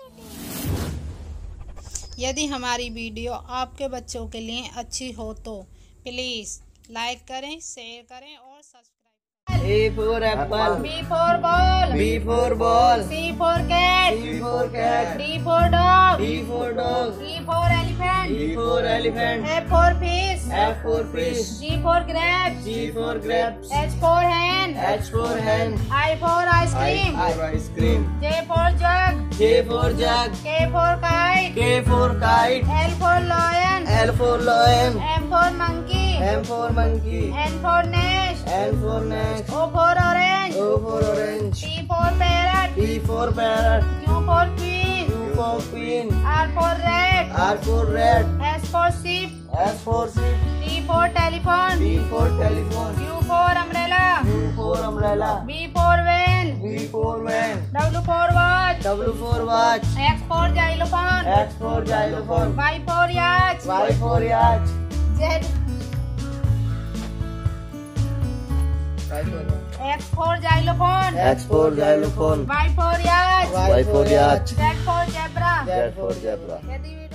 यदि हमारी वीडियो आपके बच्चों के लिए अच्छी हो तो प्लीज़ लाइक करें, शेयर करें और subscribe. A for apple. B for ball. B for ball. C for cat. C for cat. D for dog. D for dog. E for elephant. E for elephant. F for fish. F for fish. G for grapes. G for grapes. H for hen. H for hen. I for ice I cream. for ice cream. J for jug. J for jug. K for kite. K for kite. L for lion. L for lion. M for monkey. M for monkey. N for nest. N for nest. O for orange. O for orange. P for parrot. P for parrot. Q for queen. Q for queen. R for rat. R for rat. S for sheep. S for sheep. T for telephone. T for telephone. U for umbrella. U for umbrella. V for van. V for van. W for watch. W for watch. X for xylophone. X for xylophone. Y for yacht. Y for yacht. Z. X for xylophone. X for xylophone. Y for yacht. Y for yacht. Z for zebra. Z for zebra. यदि